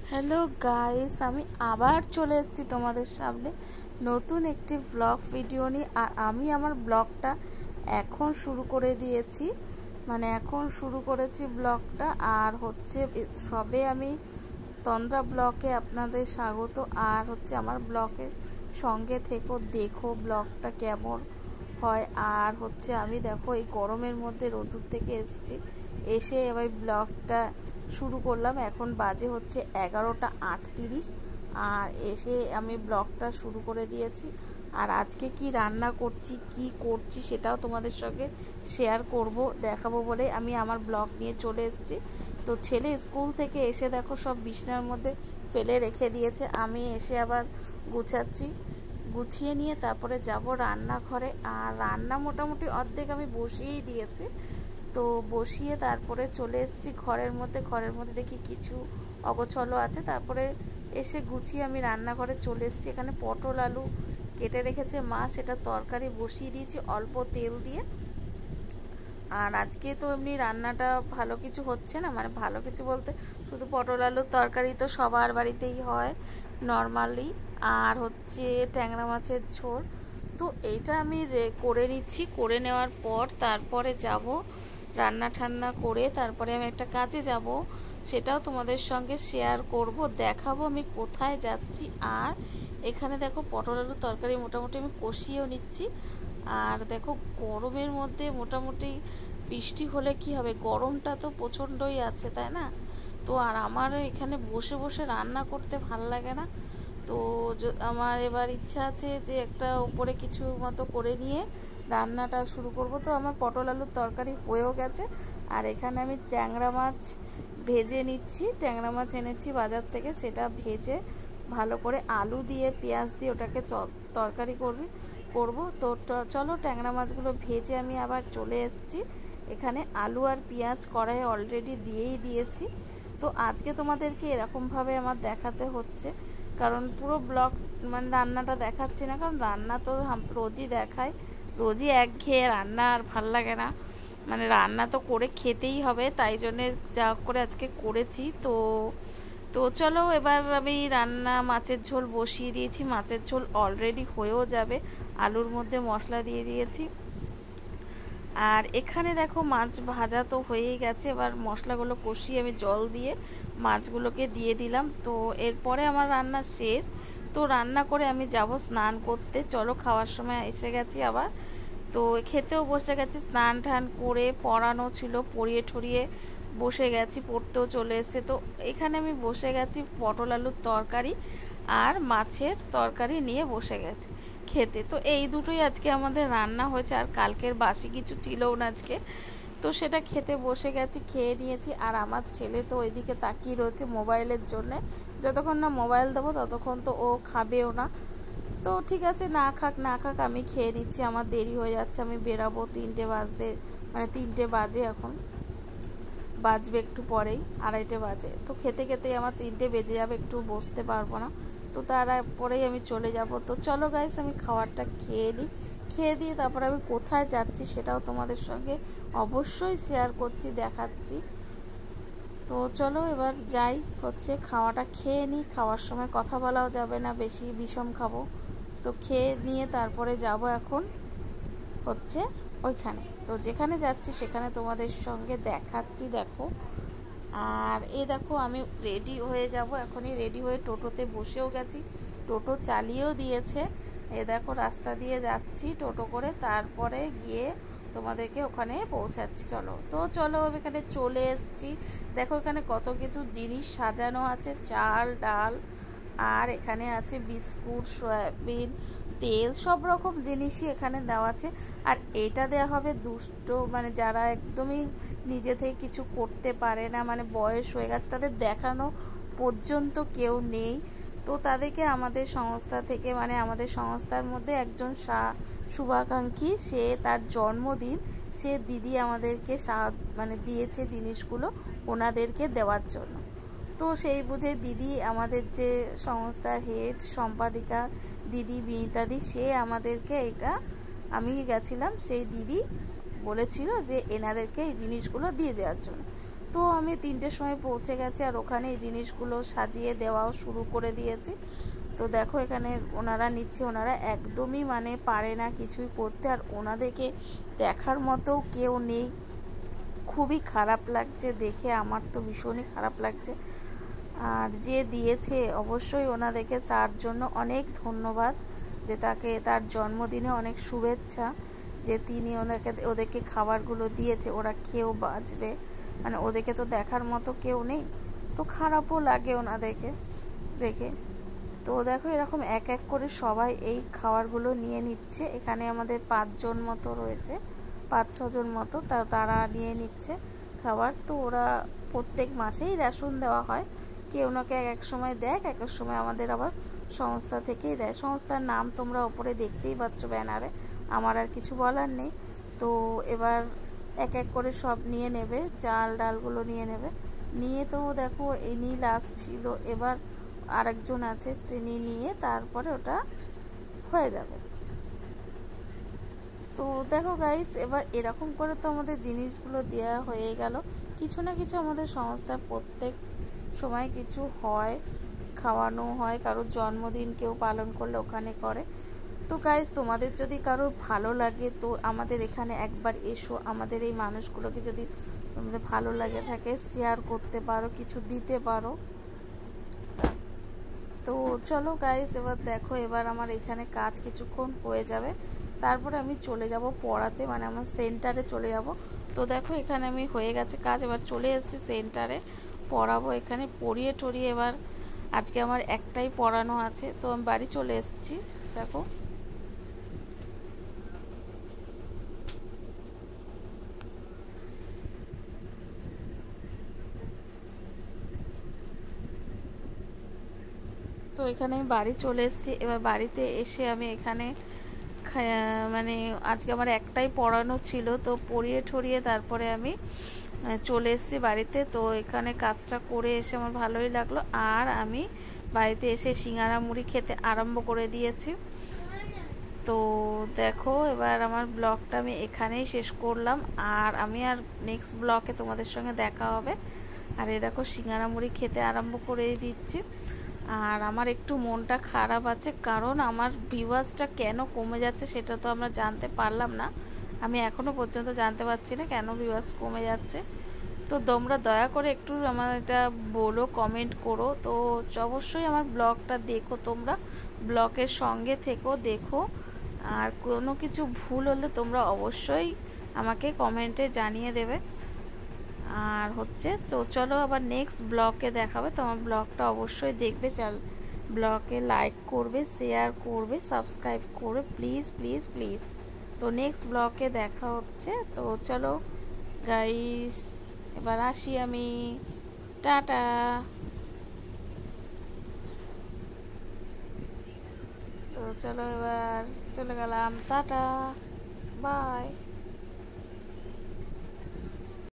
Hello guys, আমি আবার চলে এসেছি তোমাদের সামনে নতুন একটি ব্লগ ভিডিও নিয়ে। আর আমি আমার ব্লগটা এখন শুরু করে দিয়েছি, এখন শুরু করেছি ব্লগটা। আর সবে আমি তন্দ্রা ব্লগে আপনাদের স্বাগত। আর আমার ব্লগের সঙ্গে দেখো ব্লগটা কেমন হয়। আর আমি দেখো এই গরমের মধ্যে রোদ্দুর থেকে এসে এবার ব্লগটা শুরু করলাম। এখন বাজে 11:38। আর এসে আমি ব্লগটা শুরু করে দিয়েছি। আর আজকে কি রান্না করছি সেটাও তোমাদের সঙ্গে শেয়ার করব, দেখাবো বলে আমি আমার ব্লগ নিয়ে চলে এসেছি। তো ছেলে স্কুল থেকে এসে দেখো সব বিছানার মধ্যে ফেলে রেখে দিয়েছে। আমি এসে আবার গুছিয়ে নিয়ে তারপরে যাব রান্নাঘরে। আর রান্না মোটামুটি অর্ধেক আমি বসিয়েই দিয়েছি। তো বসিয়ে তারপরে চলে এসেছি ঘরের মধ্যে দেখি কিছু অগোছলো আছে। তারপরে এসে গুছিয়ে আমি রান্নাঘরে চলে এসেছি। এখানে পটল আলু কেটে রেখেছে মা, সেটা তরকারি বসিয়ে দিয়েছি অল্প তেল দিয়ে। আর আজকে তো এমনি রান্নাটা ভালো কিছু হচ্ছে না, ভালো কিছু বলতে শুধু পটল আলুর তরকারি তো সবার বাড়িতেই হয় নর্মালি। আর ট্যাংরা মাছের ঝোল। তো এইটা আমি করে নিচ্ছি। করে নেওয়ার পর তারপরে যাব রান্না ঠান্না করে, তারপরে আমি একটা কাজে যাব, সেটাও তোমাদের সঙ্গে শেয়ার করব, দেখাবো আমি কোথায় যাচ্ছি। আর এখানে দেখো পটল আলুর তরকারি মোটামুটি আমি কষিয়েও নিচ্ছি। আর দেখো গরমের মধ্যে মোটামুটি বৃষ্টি হলে কি হবে, গরমটা তো প্রচণ্ডই আছে, তাই না? তো আর আমার এখানে বসে বসে রান্না করতে ভাল লাগে না। তো আমার এবার ইচ্ছা আছে যে একটা উপরে কিছু মতো করে নিয়ে রান্নাটা শুরু করব। তো আমার পটল আলুর তরকারি হয়েও গেছে। আর এখানে আমি ট্যাংরা মাছ ভেজে নিচ্ছি। ট্যাংরা মাছ এনেছি বাজার থেকে, সেটা ভেজে ভালো করে আলু দিয়ে পেঁয়াজ দিয়ে ওটাকে তরকারি করব। তো চলো ট্যাংরা মাছগুলো ভেজে আমি আবার চলে এসেছি। এখানে আলু আর পেঁয়াজ কড়াইয়ে অলরেডি দিয়েই দিয়েছি। তো আজকে তোমাদেরকে এরকমভাবে আমার দেখাতে হচ্ছে, কারণ পুরো ব্লগ রান্নাটা দেখাচ্ছি না, কারণ রান্না তো রোজই দেখায়, রোজই একঘেয়ে রান্না আর ভাল লাগে না। রান্না তো করে খেতেই হবে, তাই জন্যে যা করে আজকে করেছি। তো চলো এবার আমি মাছের ঝোল বসিয়ে দিয়েছি। মাছের ঝোল অলরেডি হয়েও যাবে, আলুর মধ্যে মশলা দিয়ে দিয়েছি। আর এখানে দেখো মাছ ভাজা তো হয়েই গেছে। এবার মশলাগুলো কষিয়ে আমি জল দিয়ে মাছগুলোকে দিয়ে দিলাম। তো এরপরে আমার রান্না শেষ। তো রান্না করে আমি যাব স্নান করতে। চলো খাওয়ার সময় এসে গেছি আবার। তো খেতেও বসে গেছি, স্নান টান করে পড়ানো ছিল, পড়িয়ে ঠরিয়ে বসে গেছি, পড়তেও চলে এসেছে। তো এখানে আমি বসে গেছি পটল আলুর তরকারি আর মাছের তরকারি নিয়ে বসে গেছি খেতে। তো এই দুটোই আজকে আমাদের রান্না হয়েছে, আর কালকের বাসি কিছু ছিলও না আজকে। তো সেটা খেতে বসে গেছি, খেয়ে নিয়েছি। আর আমার ছেলে তো ওইদিকে তাকিয়ে রয়েছে মোবাইলের জন্যে। যতক্ষণ না মোবাইল দেবো ততক্ষণ তো ও খাবেও না। তো ঠিক আছে, না খাক আমি খেয়ে নিচ্ছি। আমার দেরি হয়ে যাচ্ছে, আমি বেরাবো 3টে বাজতে, 3টে বাজে, এখন বাজবে একটু পরেই, 2:30 বাজে। তো খেতে খেতেই আমার 3টে বেজে যাবে, একটু বসতে পারবো না। তো তারপরেই আমি চলে যাব। তো চলো গাইস, আমি খাবারটা খেয়ে নিই। খেয়ে দিয়ে তারপর আমি কোথায় যাচ্ছি সেটাও তোমাদের সঙ্গে অবশ্যই শেয়ার করছি, দেখাচ্ছি। তো চলো এবার যাই, খাওয়াটা খেয়ে নিই। খাওয়ার সময় কথা বলাও যাবে না, বেশি বিষম খাবো। তো খেয়ে নিয়ে তারপরে যাব এখন ওইখানে। তো যেখানে যাচ্ছি সেখানে তোমাদের সঙ্গে দেখাচ্ছি, দেখো। আর দেখো আমি রেডি হয়ে যাব, এখনই রেডি হয়ে টোটোতে বসেও গেছি, টোটো চালিয়েও দিয়েছে। দেখো রাস্তা দিয়ে যাচ্ছি টোটো করে, তারপরে গিয়ে তোমাদেরকে ওখানে পৌঁছাচ্ছি। চলো এখানে চলে এসেছি। দেখো এখানে কত কিছু জিনিস সাজানো আছে, চাল ডাল, আর এখানে আছে বিস্কুট, সয়াবিন তেল, সব রকম জিনিসই এখানে দেওয়া আছে। আর এটা দেওয়া হবে দুষ্ট, যারা একদমই নিজে থেকে কিছু করতে পারে না, বয়স হয়ে গেছে, তাদের দেখানো পর্যন্ত কেউ নেই। তো তাদেরকে আমাদের সংস্থা থেকে, আমাদের সংস্থার মধ্যে একজন শুভাকাঙ্ক্ষী, সে তার জন্মদিন, সে দিদি আমাদেরকে দিয়েছে জিনিসগুলো ওনাদেরকে দেওয়ার জন্য। তো সেই বুঝে দিদি, আমাদের যে সংস্থার হেড সম্পাদিকা দিদি বিনীতাদি, সে আমাদেরকে এটা, আমি গেছিলাম, সেই দিদি বলেছিল যে এনাদেরকে এই জিনিসগুলো দিয়ে দেওয়ার জন্য। তো আমি 3টের সময় পৌঁছে গেছি, আর ওখানে এই জিনিসগুলো সাজিয়ে দেওয়াও শুরু করে দিয়েছি। তো দেখো এখানে ওনারা নিচ্ছে, ওনারা একদমই মানে পারে না কিছুই করতে, আর ওনাদেরকে দেখার মতো কেউ নেই। খুবই খারাপ লাগছে দেখে, আমার তো ভীষণই খারাপ লাগছে। আর যে দিয়েছে অবশ্যই ওনাদেরকে তার জন্য অনেক ধন্যবাদ, যে তাকে তার জন্মদিনে অনেক শুভেচ্ছা, যে তিনি ওদেরকে খাবারগুলো দিয়েছে, ওরা খেয়েও বাঁচবে। মানে ওদেরকে তো দেখার মতো কেউ নেই, তো খারাপও লাগে ওনাদেরকে দেখে। তো দেখো এরকম এক এক করে সবাই এই খাবারগুলো নিয়ে নিচ্ছে। এখানে আমাদের 5 জন মতো রয়েছে, 5-6 জন মতো, তারা নিয়ে নিচ্ছে খাবার। তো ওরা প্রত্যেক মাসেই রেশন দেওয়া হয়, কেউ না কেউ এক সময় দেয়, এক এক সময় আমাদের আবার সংস্থা থেকেই দেয়। সংস্থার নাম তোমরা ওপরে দেখতেই পাচ্ছ ব্যানারে, আমার আর কিছু বলার নেই। তো এবার এক এক করে সব নিয়ে নেবে, চাল ডালগুলো নিয়ে নেবে, নিয়ে তো দেখো ইনি লাস্ট ছিল, এবার আরেকজন আছে তিনি নিয়ে তারপরে ওটা হয়ে যাবে। তো দেখো গাইস, এবার এরকম করে তো আমাদের জিনিসগুলো দেওয়া হয়ে গেল। কিছু না কিছু আমাদের সংস্থায় প্রত্যেক সময় কিছু হয়, খাওয়ানো হয়, কারোর জন্মদিন কেউ পালন করলে ওখানে করে। তো গাইস, তোমাদের যদি কারোর ভালো লাগে তো আমাদের এখানে একবার এসো, আমাদের এই মানুষগুলোকে যদি তোমাদের ভালো লাগে থাকে শেয়ার করতে পারো, কিছু দিতে পারো। তো চলো গাইস, এবার দেখো এবার আমার এখানে কাজ কিছুক্ষণ হয়ে যাবে, তারপরে আমি চলে যাব পড়াতে, মানে আমার সেন্টারে চলে যাব। তো দেখো এখানে আমি হয়ে গেছে কাজ, এবার চলে এসেছি সেন্টারে পড়াবো। এখানে পড়িয়ে টড়িয়ে এবার আজকে আমার একটাই পড়ানো আছে, তো আমি বাড়ি চলে এসেছি। দেখো তো এখানে আমি বাড়ি চলে এসেছি। এবার বাড়িতে এসে আমি এখানে মানে আজকে আমার একটাই পড়ানো ছিল, তো পড়িয়ে ঠরিয়ে তারপরে আমি চলে এসেছি বাড়িতে। তো এখানে কাজটা করে এসে আমার ভালোই লাগলো, আর আমি বাড়িতে এসে সিঙ্গারা মুড়ি খেতে আরম্ভ করে দিয়েছি। তো দেখো এবার আমার ব্লগটা আমি এখানেই শেষ করলাম, আর আমি আর নেক্সট ব্লগে তোমাদের সঙ্গে দেখা হবে। আর এই দেখো সিঙ্গারা মুড়ি খেতে আরম্ভ করে দিচ্ছি। আর আমার একটু মনটা খারাপ আছে, কারণ আমার ভিউয়ার্সটা কেন কমে যাচ্ছে সেটা তো আমরা জানতে পারলাম না, আমি এখনও পর্যন্ত জানতে পারছি না কেন ভিউয়ার্স কমে যাচ্ছে। তো তোমরা দয়া করে একটু আমার এটা বলো, কমেন্ট করো। তো অবশ্যই আমার ব্লগটা দেখো, তোমরা ব্লগের সঙ্গে থেকো, দেখো। আর কোনো কিছু ভুল হলে তোমরা অবশ্যই আমাকে কমেন্টে জানিয়ে দেবে। আর হচ্ছে তো চলো আবার নেক্সট ব্লগে দেখাবে, তোমার ব্লগটা অবশ্যই দেখবে, ব্লগে লাইক করবে, শেয়ার করবে, সাবস্ক্রাইব করবে, প্লিজ প্লিজ প্লিজ। তো নেক্সট ব্লগে দেখা হচ্ছে। তো চলো গাইস, এবার আসি আমি, টাটা। তো চলো এবার চলে গেলাম, টাটা, বাই।